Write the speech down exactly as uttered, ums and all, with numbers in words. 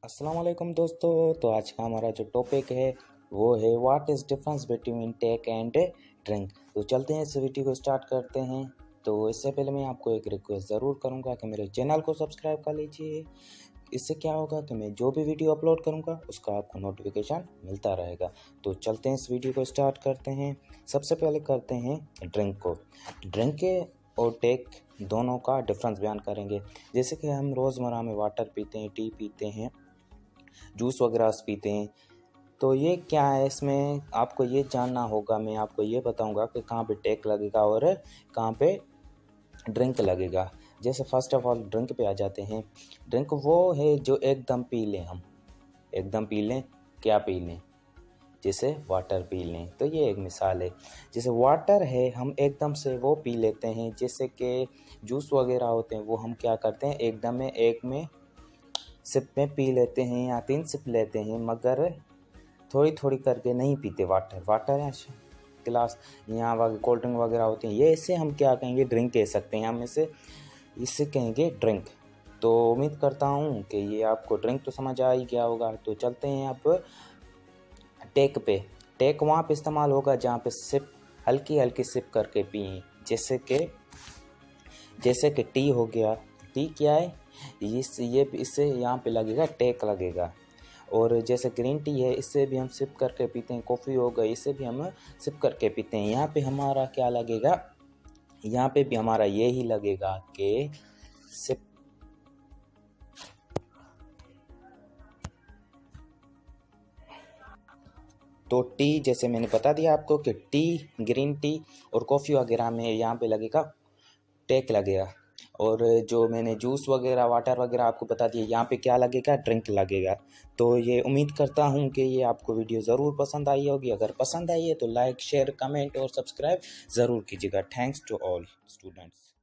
अस्सलाम वालेकुम दोस्तों। तो आज का हमारा जो टॉपिक है वो है what is difference between take and drink. तो चलते हैं, इस वीडियो को स्टार्ट करते हैं। तो इससे पहले मैं आपको एक रिक्वेस्ट ज़रूर करूंगा कि मेरे चैनल को सब्सक्राइब कर लीजिए। इससे क्या होगा कि मैं जो भी वीडियो अपलोड करूंगा उसका आपको नोटिफिकेशन मिलता रहेगा। तो चलते हैं, इस वीडियो को स्टार्ट करते हैं। सबसे पहले करते हैं ड्रिंक को। ड्रिंक के और टेक दोनों का डिफरेंस बयान करेंगे। जैसे कि हम रोज़मर्रा में वाटर पीते हैं, टी पीते हैं, जूस वगैरह पीते हैं। तो ये क्या है, इसमें आपको ये जानना होगा। मैं आपको ये बताऊंगा कि कहाँ पे टेक लगेगा और कहाँ पे ड्रिंक लगेगा। जैसे फर्स्ट ऑफ ऑल ड्रिंक पे आ जाते हैं। ड्रिंक वो है जो एकदम पी लें, हम एकदम पी लें। क्या पी लें? जैसे वाटर पी लें। तो ये एक मिसाल है। जैसे वाटर है, हम एकदम से वो पी लेते हैं। जैसे कि जूस वगैरह होते हैं, वो हम क्या करते हैं, एकदम में एक में सिप में पी लेते हैं या तीन सिप लेते हैं, मगर थोड़ी थोड़ी करके नहीं पीते। वाटर वाटर है गिलास, यहाँ वगैरह कोल्ड ड्रिंक वगैरह होते हैं, ये इसे हम क्या कहेंगे, ड्रिंक कह सकते हैं। हम इसे इससे कहेंगे ड्रिंक। तो उम्मीद करता हूँ कि ये आपको ड्रिंक तो समझ आ ही गया होगा। तो चलते हैं अब टेक पे। टेक वहाँ पे इस्तेमाल होगा जहाँ पे सिप, हल्की हल्की सिप करके पिए। जैसे कि जैसे कि टी हो गया। टी क्या है, इस ये इससे यहाँ पे लगेगा टेक लगेगा। और जैसे ग्रीन टी है, इससे भी हम सिप करके पीते हैं। कॉफ़ी हो गई, इससे भी हम सिप करके पीते हैं। यहाँ पे हमारा क्या लगेगा, यहाँ पे भी हमारा ये ही लगेगा कि सिप। तो टी, जैसे मैंने बता दिया आपको कि टी, ग्रीन टी और कॉफ़ी वगैरह में यहाँ पे लगेगा टेक लगेगा। और जो मैंने जूस वगैरह, वाटर वगैरह आपको बता दिया, यहाँ पे क्या लगेगा, ड्रिंक लगेगा। तो ये उम्मीद करता हूँ कि ये आपको वीडियो ज़रूर पसंद आई होगी। अगर पसंद आई है तो लाइक, शेयर, कमेंट और सब्सक्राइब ज़रूर कीजिएगा। Thanks to all students.